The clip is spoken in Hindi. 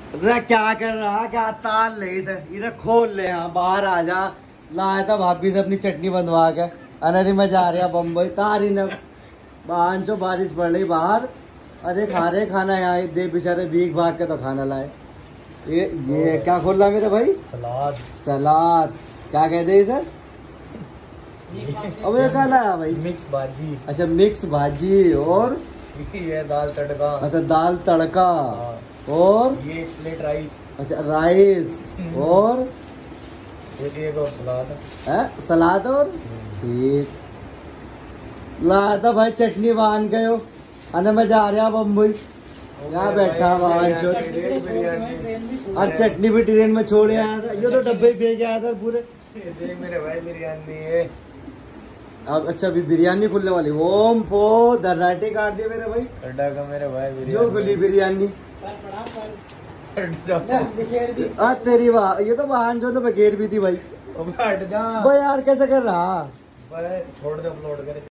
क्या कर रहा, क्या ताल ले इसे, इधर खोल ले। हाँ बाहर आ जा। लाया था भाभी से अपनी चटनी बनवा के। अनरी में जा रहा बम्बई तारी न बाहन चो बारिश पड़ रही बाहर। अरे खा रहे खाना यहाँ दे बेचारे भीग भाग के तो खाना लाए। ये क्या खोल रहा मेरे भाई? सलाद। सलाद क्या कहते हैं सर? अब ये क्या लाया भाई? मिक्स भाजी। अच्छा मिक्स भाजी और ये दाल तड़का। अच्छा दाल तड़का और ये प्लेट राइस। अच्छा राइस और एक और सलाद है। सलाद और ठीक लाया था भाई चटनी बांध गए हो। अने मैं जा रहा बम्बई यहाँ बैठा वहां और चटनी भी ट्रेन में छोड़ आया था। ये तो डब्बे भेज आया था पूरे। देख मेरे भाई बिरयानी है अब। अच्छा अभी बिरयानी खुलने वाली। ओम पो दर्राटे काट दिए मेरे भाई। अड्डा का मेरे भाई बिरयानी। जो खुली बिरयानी तेरी वाह। ये तो वाहन जो तो बगैर भी थी भाई। हट जा भाई यार कैसे कर रहा? छोड़ दे अपलोड करे।